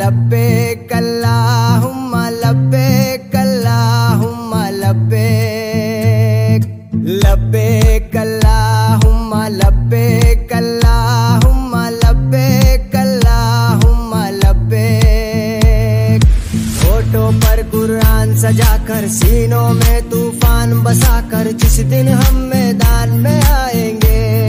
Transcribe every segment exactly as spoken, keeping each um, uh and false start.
लब्बैक अल्लाहुम्मा लब्बैक अल्लाहुम्मा लब्बैक लब्बैक अल्लाहुम्मा लब्बैक अल्लाहुम्मा लब्बैक अल्लाहुम्मा लब्बैक। होठों पर कुरान सजाकर सीनों में तूफान बसाकर जिस दिन हम मैदान में आएंगे,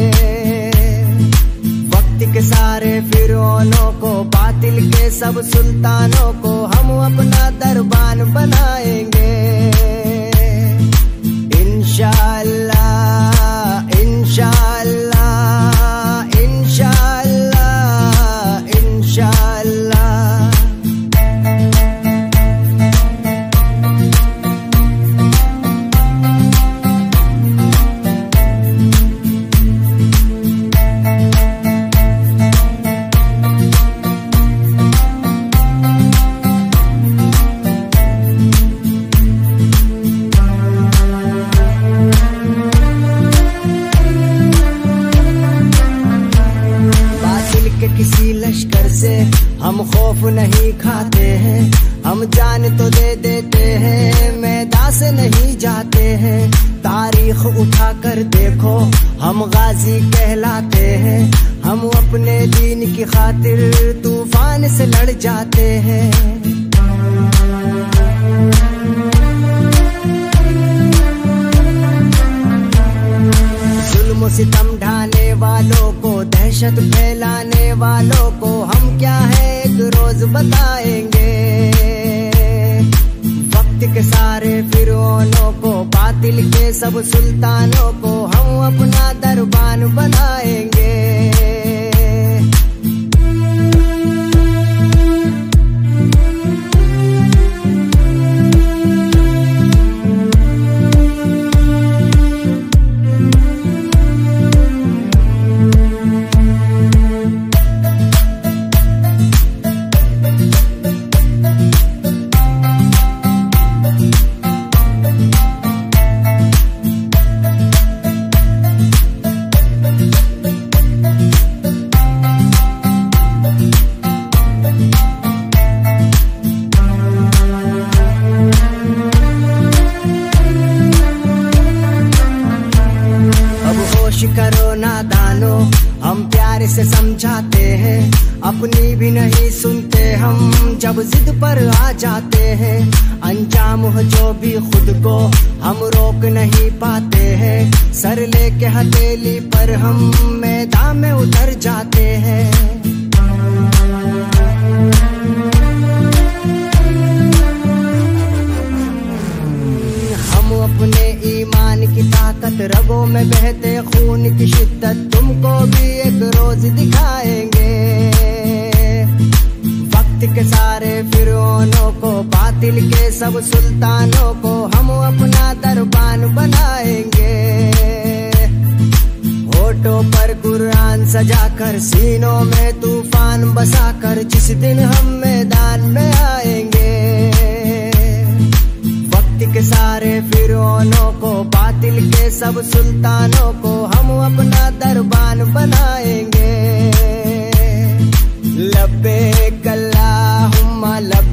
के सारे फिरौनों को बातिल के सब सुल्तानों को हम अपना दरबान बनाएंगे। इंशाअल्लाह इंशाअल्लाह इंशाअल्लाह इंशाअल्लाह। किसी लश्कर से हम खौफ नहीं खाते हैं, हम जान तो दे देते हैं, मैदान से नहीं जाते हैं। तारीख उठा कर देखो हम गाजी कहलाते हैं, हम अपने दीन की खातिर तूफान से लड़ जाते हैं। जुल्म सितम ढाने वालों को, दहशत फैलाने वालों को हम क्या है एक रोज बताएंगे। वक्त के सारे फिरौनों को बातिल के सब सुल्तानों को हम अपना दरबान बनाएंगे। करो नादानो, हम प्यार से समझाते हैं, अपनी भी नहीं सुनते हम जब जिद पर आ जाते हैं। अंजाम हो जो भी खुद को हम रोक नहीं पाते हैं, सर लेके हथेली पर हम मैदान में उतर जाते हैं। हम अपने ईमान की ताकत, रगों में बहते खून की शिद्दत तुमको भी एक रोज दिखाएंगे। वक्त के सारे फिरौनों को बातिल के सब सुल्तानों को हम अपना दरबान बनाएंगे। होठों पर कुरान सजाकर सीनों में तूफान बसाकर जिस दिन हम मैदान में आएंगे, के सारे फिरौनों को बातिल के सब सुल्तानों को हम अपना दरबान बनाएंगे। लब्बैक अल्लाहुम्मा लब्बैक।